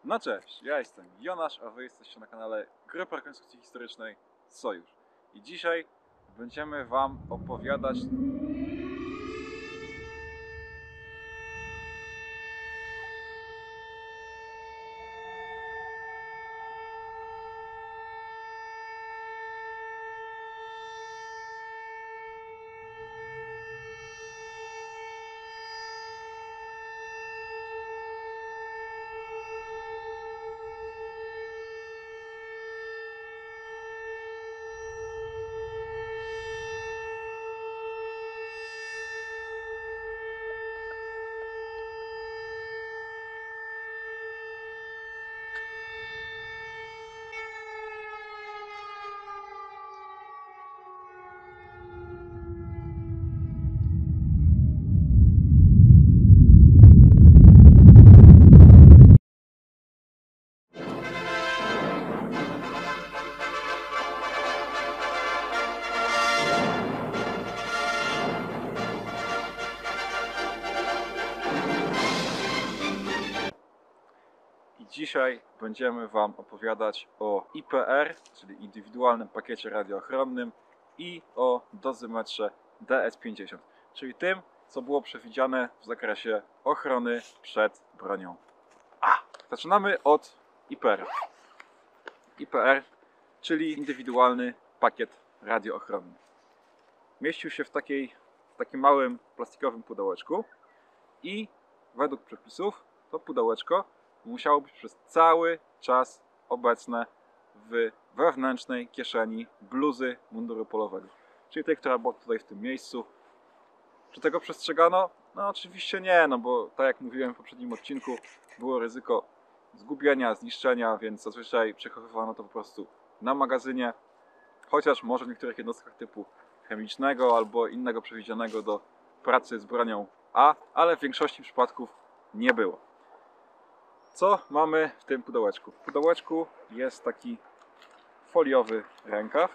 No cześć, ja jestem Jonasz, a wy jesteście na kanale Grupy Rekonstrukcji Historycznej Sojusz. I dzisiaj będziemy wam opowiadać Dzisiaj będziemy wam opowiadać o IPR, czyli indywidualnym pakiecie radiochronnym, i o dozymetrze DS50, czyli tym, co było przewidziane w zakresie ochrony przed bronią. Zaczynamy od IPR. IPR, czyli indywidualny pakiet radioochronny. Mieścił się w takim małym plastikowym pudełeczku i według przepisów to pudełeczko musiało być przez cały czas obecne w wewnętrznej kieszeni bluzy munduru polowego, czyli tej, która była tutaj w tym miejscu. Czy tego przestrzegano? No oczywiście nie, no bo tak jak mówiłem w poprzednim odcinku, było ryzyko zgubienia, zniszczenia, więc zazwyczaj przechowywano to po prostu na magazynie, chociaż może w niektórych jednostkach typu chemicznego albo innego przewidzianego do pracy z bronią A, ale w większości przypadków nie było. Co mamy w tym pudełeczku? W pudełeczku jest taki foliowy rękaw.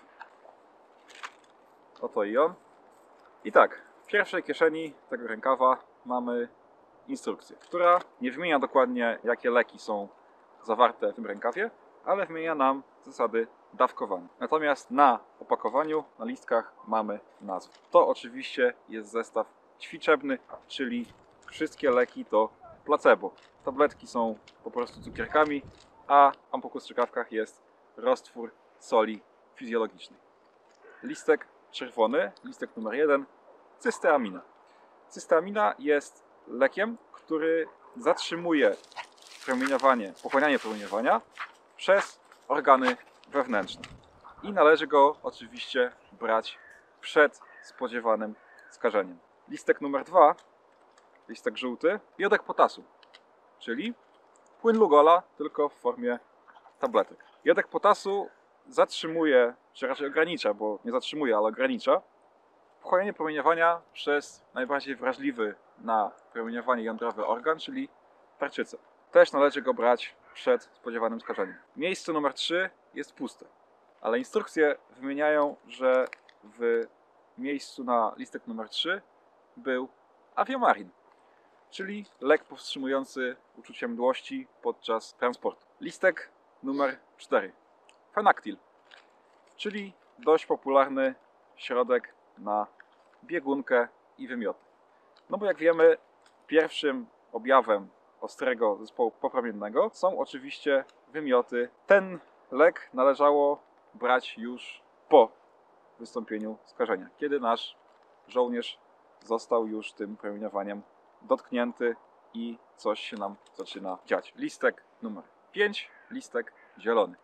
Oto i on. I tak, w pierwszej kieszeni tego rękawa mamy instrukcję, która nie wymienia dokładnie, jakie leki są zawarte w tym rękawie, ale wymienia nam zasady dawkowania. Natomiast na opakowaniu, na listkach mamy nazwę. To oczywiście jest zestaw ćwiczebny, czyli wszystkie leki to placebo. Tabletki są po prostu cukierkami, a w ampułku strzykawkach jest roztwór soli fizjologicznej. Listek czerwony, listek numer 1, cysteamina. Cysteamina jest lekiem, który zatrzymuje pochłanianie promieniowania przez organy wewnętrzne. I należy go oczywiście brać przed spodziewanym skażeniem. Listek numer 2, listek żółty, jodek potasu, czyli płyn Lugola, tylko w formie tabletek. Jodek potasu zatrzymuje, czy raczej ogranicza, bo nie zatrzymuje, ale ogranicza pochłanianie promieniowania przez najbardziej wrażliwy na promieniowanie jądrowy organ, czyli tarczycę. Też należy go brać przed spodziewanym skażeniem. Miejsce numer 3 jest puste, ale instrukcje wymieniają, że w miejscu na listek numer 3 był Aviomarin, czyli lek powstrzymujący uczucie mdłości podczas transportu. Listek numer 4. Fenactyl, czyli dość popularny środek na biegunkę i wymioty. No bo jak wiemy, pierwszym objawem ostrego zespołu popromiennego są oczywiście wymioty. Ten lek należało brać już po wystąpieniu skażenia, kiedy nasz żołnierz został już tym promieniowaniem dotknięty i coś się nam zaczyna dziać. Listek numer 5, listek zielony.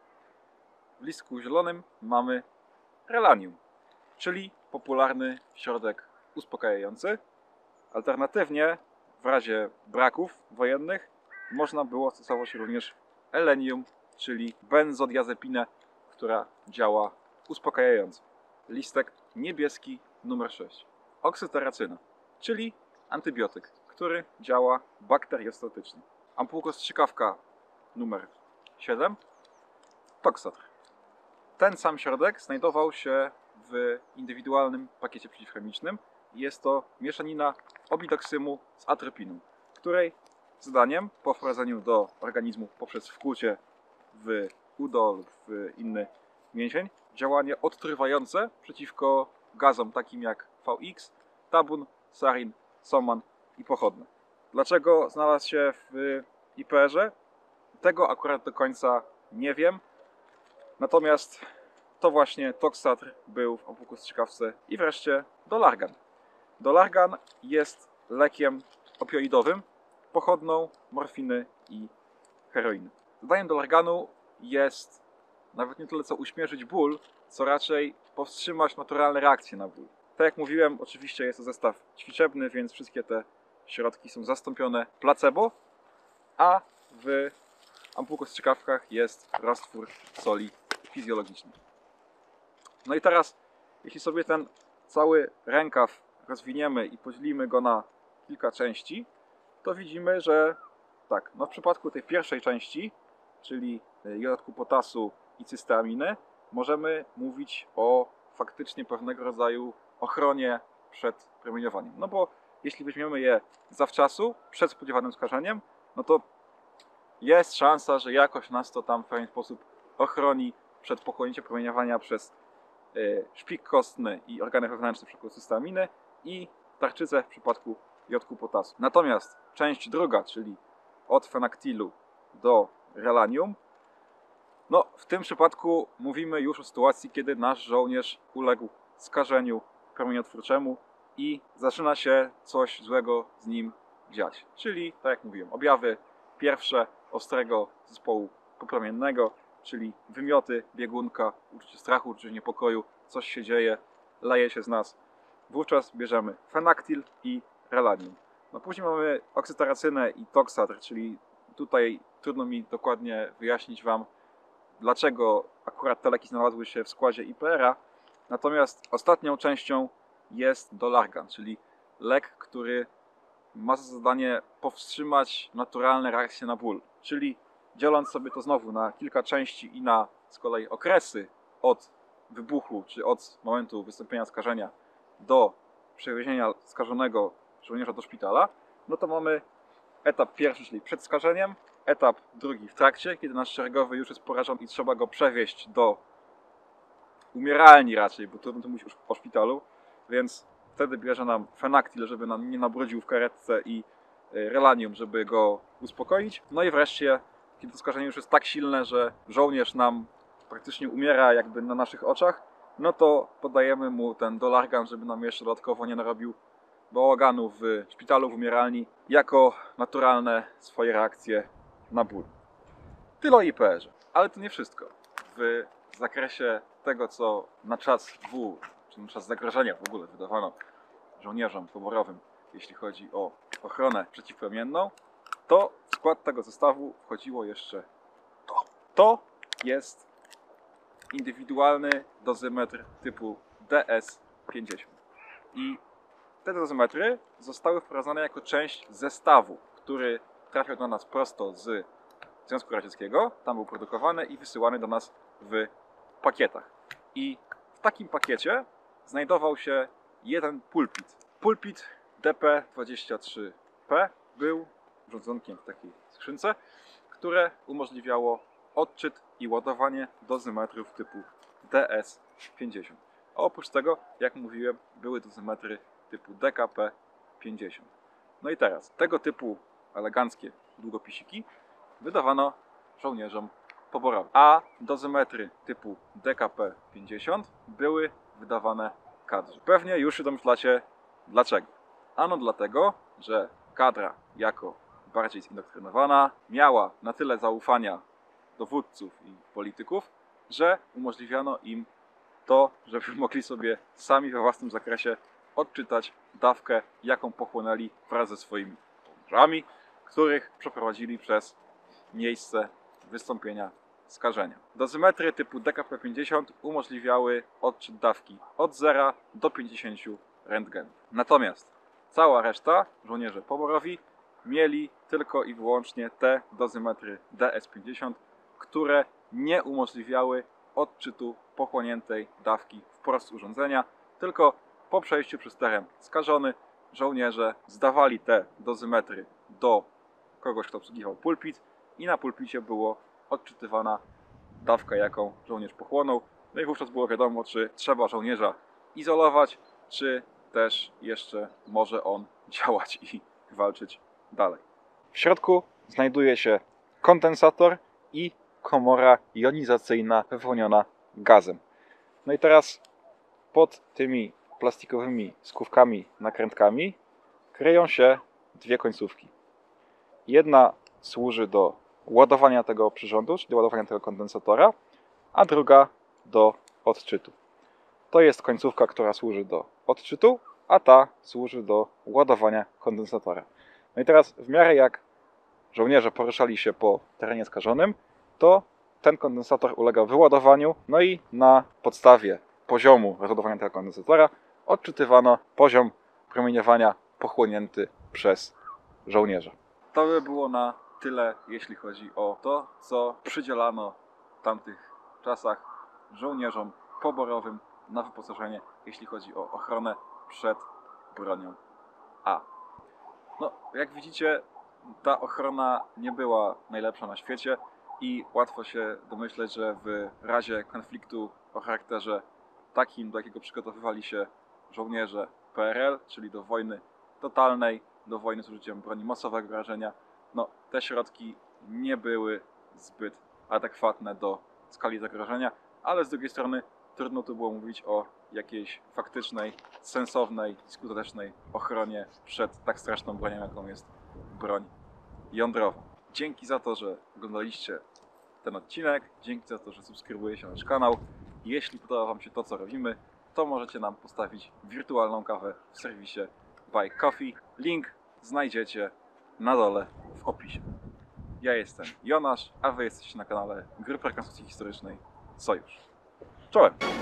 W listku zielonym mamy relanium, czyli popularny środek uspokajający. Alternatywnie w razie braków wojennych można było stosować również elenium, czyli benzodiazepinę, która działa uspokajająco. Listek niebieski numer 6. Oksyteracyna, czyli antybiotyk, który działa bakteriostatycznie. Ampułkostrzykawka numer 7. Toksatr. Ten sam środek znajdował się w indywidualnym pakiecie przeciwchemicznym. Jest to mieszanina obidoksymu z atropiną, której zadaniem po wprowadzeniu do organizmu poprzez wkłucie w udo lub w inny mięsień działanie odtrywające przeciwko gazom takim jak VX, tabun, sarin, soman i pochodne. Dlaczego znalazł się w IPR-ze? Tego akurat do końca nie wiem. Natomiast to właśnie Toxatr był w ampułku strzykawce. I wreszcie Dolargan. Dolargan jest lekiem opioidowym, pochodną morfiny i heroiny. Zadaniem Dolarganu jest nawet nie tyle co uśmierzyć ból, co raczej powstrzymać naturalne reakcje na ból. Tak jak mówiłem, oczywiście jest to zestaw ćwiczebny, więc wszystkie te środki są zastąpione placebo, a w ampułkostrzykawkach jest roztwór soli fizjologicznej. No i teraz, jeśli sobie ten cały rękaw rozwiniemy i podzielimy go na kilka części, to widzimy, że tak, no w przypadku tej pierwszej części, czyli jodu potasu i cysteaminy, możemy mówić o faktycznie pewnego rodzaju ochronie przed promieniowaniem. No bo jeśli weźmiemy je zawczasu, przed spodziewanym skażeniem, no to jest szansa, że jakoś nas to tam w pewien sposób ochroni przed pochłonięciem promieniowania przez szpik kostny i organy wewnętrzne w przypadku cysteaminy i tarczycę w przypadku jodku potasu. Natomiast część druga, czyli od fenaktilu do relanium, no w tym przypadku mówimy już o sytuacji, kiedy nasz żołnierz uległ skażeniu promieniotwórczemu i zaczyna się coś złego z nim dziać. Czyli, tak jak mówiłem, objawy pierwsze ostrego zespołu popromiennego, czyli wymioty, biegunka, uczucie strachu, uczucie niepokoju, coś się dzieje, leje się z nas. Wówczas bierzemy fenaktil i relanium. No później mamy oksytaracynę i toxatr, czyli tutaj trudno mi dokładnie wyjaśnić Wam, dlaczego akurat te leki znalazły się w składzie IPR-a. Natomiast ostatnią częścią jest Dolargan, czyli lek, który ma za zadanie powstrzymać naturalne reakcje na ból. Czyli dzieląc sobie to znowu na kilka części i na z kolei okresy od wybuchu, czy od momentu wystąpienia skażenia do przewiezienia skażonego żołnierza do szpitala, no to mamy etap pierwszy, czyli przed skażeniem, etap drugi w trakcie, kiedy nasz szeregowy już jest porażony i trzeba go przewieźć do umieralni raczej, bo trudno to mówić o szpitalu, więc wtedy bierze nam fenaktil, żeby nam nie nabrudził w karetce i relanium, żeby go uspokoić. No i wreszcie, kiedy to skażenie już jest tak silne, że żołnierz nam praktycznie umiera jakby na naszych oczach, no to podajemy mu ten Dolargan, żeby nam jeszcze dodatkowo nie narobił bałaganu w szpitalu, w umieralni, jako naturalne swoje reakcje na ból. Tyle o IPR-ze. Ale to nie wszystko. W zakresie tego, co na czas W, czy na czas zagrożenia w ogóle wydawano żołnierzom poborowym, jeśli chodzi o ochronę przeciwpromienną, to w skład tego zestawu wchodziło jeszcze to. To jest indywidualny dozymetr typu DS50. I te dozymetry zostały wprowadzone jako część zestawu, który trafiał do nas prosto z Związku Radzieckiego, tam był produkowany i wysyłany do nas w pakietach. I w takim pakiecie znajdował się jeden pulpit. Pulpit DP23P był urządzonkiem w takiej skrzynce, które umożliwiało odczyt i ładowanie dozymetrów typu DS50. A oprócz tego, jak mówiłem, były dozymetry typu DKP50. No i teraz, tego typu eleganckie długopisiki wydawano żołnierzom poborowym, a dozymetry typu DKP50 były wydawane kadrze. Pewnie już się domyślacie dlaczego. Ano dlatego, że kadra jako bardziej zindoktrynowana miała na tyle zaufania dowódców i polityków, że umożliwiano im to, żeby mogli sobie sami we własnym zakresie odczytać dawkę, jaką pochłonęli wraz ze swoimi żołnierzami, których przeprowadzili przez miejsce wystąpienia skażenia. Dozymetry typu DKP50 umożliwiały odczyt dawki od 0 do 50 rentgenów. Natomiast cała reszta, żołnierze poborowi, mieli tylko i wyłącznie te dozymetry DS50, które nie umożliwiały odczytu pochłoniętej dawki wprost z urządzenia, tylko po przejściu przez teren skażony żołnierze zdawali te dozymetry do kogoś, kto obsługiwał pulpit i na pulpicie było odczytywana dawka, jaką żołnierz pochłonął. No i wówczas było wiadomo, czy trzeba żołnierza izolować, czy też jeszcze może on działać i walczyć dalej. W środku znajduje się kondensator i komora jonizacyjna wypełniona gazem. No i teraz pod tymi plastikowymi skówkami, nakrętkami kryją się dwie końcówki. Jedna służy do ładowania tego przyrządu, czyli ładowania tego kondensatora, a druga do odczytu. To jest końcówka, która służy do odczytu, a ta służy do ładowania kondensatora. No i teraz w miarę jak żołnierze poruszali się po terenie skażonym, to ten kondensator ulegał wyładowaniu, no i na podstawie poziomu rozładowania tego kondensatora odczytywano poziom promieniowania pochłonięty przez żołnierza. To by było na tyle, jeśli chodzi o to, co przydzielano w tamtych czasach żołnierzom poborowym na wyposażenie, jeśli chodzi o ochronę przed bronią A. No, jak widzicie, ta ochrona nie była najlepsza na świecie i łatwo się domyśleć, że w razie konfliktu o charakterze takim, do jakiego przygotowywali się żołnierze PRL, czyli do wojny totalnej, do wojny z użyciem broni masowego rażenia, no, te środki nie były zbyt adekwatne do skali zagrożenia, ale z drugiej strony trudno tu było mówić o jakiejś faktycznej, sensownej i skutecznej ochronie przed tak straszną bronią, jaką jest broń jądrowa. Dzięki za to, że oglądaliście ten odcinek, dzięki za to, że subskrybujecie nasz kanał. Jeśli podoba Wam się to, co robimy, to możecie nam postawić wirtualną kawę w serwisie Buy Coffee. Link znajdziecie na dole w opisie. Ja jestem Jonasz, a Wy jesteście na kanale Grupy Rekonstrukcji Historycznej Sojusz. Czołem!